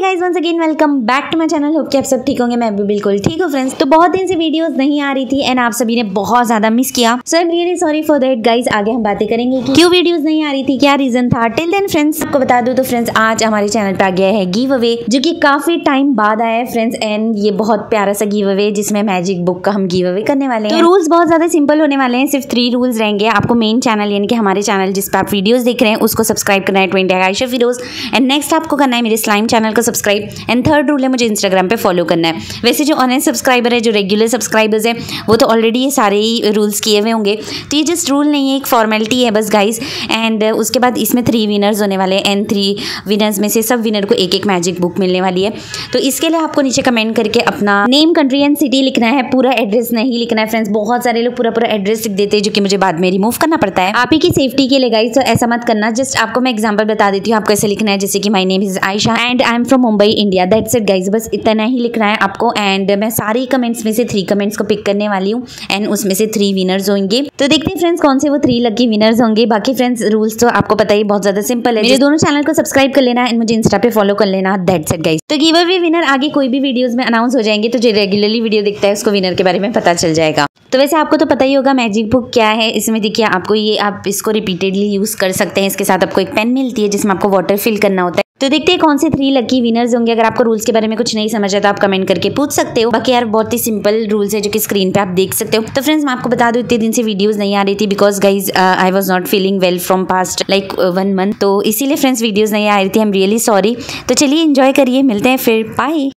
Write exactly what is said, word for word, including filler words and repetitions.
Guys once again welcome back to my channel. Hope कि आप सब ठीक होंगे, मैं भी बिल्कुल ठीक हूँ फ्रेंड्स। तो बहुत दिन से वीडियोस नहीं आ रही थी एंड आप सभी ने बहुत ज्यादा मिस किया, so I am really sorry for that guys. आगे हम बातें करेंगे कि क्यों वीडियोस नहीं आ रही थी, क्या रीजन था। टिल देन फ्रेंड्स आपको बता दूं तो फ्रेंड्स आज हमारे चैनल पे आ गया है गिव अवे, जो कि काफी टाइम बाद आया है फ्रेंड्स। एंड ये बहुत प्यारा सा गिव अवे जिसमें मैजिक बुक का हम गिव अवे करने वाले हैं। तो रूल्स बहुत ज्यादा सिंपल होने वाले हैं, सिर्फ थ्री रूल्स रहेंगे। आपको मेन चैनल यानी कि हमारे चैनल जिस पे आप वीडियोस देख रहे हैं उसको सब्सक्राइब करना है, twenty Ayesha Firoz. And next आपको करना है मेरे स्लाइम चैनल को सब्सक्राइब। एंड थर्ड रूल है मुझे इंस्टाग्राम पे फॉलो करना है। वैसे जो ऑनलाइन सब्सक्राइबर है, जो रेगुलर सब्सक्राइबर्स है, वो तो ऑलरेडी ये सारे ही रूल्स किए हुए होंगे। तो ये जस्ट रूल नहीं है, एक फॉर्मेलिटी है बस गाइज। एंड उसके बाद इसमें थ्री विनर्स होने वाले हैं एंड थ्री विनर्स में से सब विनर को एक एक मैजिक बुक मिलने वाली है। तो इसके लिए आपको नीचे कमेंट करके अपना नेम, कंट्री एंड सिटी लिखना है, पूरा एड्रेस नहीं लिखना है फ्रेंड्स। बहुत सारे लोग पूरा पूरा एड्रेस लिख देते हैं जो कि मुझे बाद में रिमूव करना पड़ता है आप ही की सेफ्टी के लिए गाइज। तो ऐसा मत करना। जस्ट आपको मैं एग्जाम्पल बता देती हूँ आपको ऐसे लिखना है, जैसे कि my name is Ayesha and I am from Mumbai India, that's it guys. बस इतना ही लिखना है आपको। एंड मैं सारी कमेंट्स में से थ्री कमेंट्स को पिक करने वाली हूँ एंड उसमें से थ्री विनर्स होंगे। तो देखते हैं फ्रेंड्स कौन से वो थ्री लकी विनर्स होंगे। बाकी फ्रेंड्स रूल्स तो आपको पता ही बहुत ज्यादा सिंपल है। मेरे दोनों चैनल को सब्सक्राइब कर लेना एंड मुझे इंस्टा पे फॉलो कर लेना, दैट्स इट गाइज। तो गिव अवे विनर आगे कोई भी वीडियोस में अनाउंस हो जाएंगे, तो जो रेगुलरली वीडियो देखता है उसको विनर के बारे में पता चल जाएगा। तो वैसे आपको तो पता ही होगा मैजिक बुक क्या है। इसमें देखिए आपको ये आप इसको रिपीटेडली यूज कर सकते हैं। इसके साथ आपको एक पेन मिलती है जिसमें आपको वाटर फिल करना होता है। तो देखते हैं कौन से थ्री लकी विनर्स होंगे। अगर आपको रूल्स के बारे में कुछ नहीं समझ आता तो आप कमेंट करके पूछ सकते हो। बाकी यार बहुत ही सिंपल रूल्स है जो कि स्क्रीन पे आप देख सकते हो। तो फ्रेंड्स मैं आपको बता दूं इतने दिन से वीडियोस नहीं आ रही थी because guys I was not feeling well from past like one month. तो इसीलिए फ्रेंड्स वीडियोस नहीं आ रही थी। I am really sorry. तो चलिए एंजॉय करिए, मिलते हैं फिर, बाय।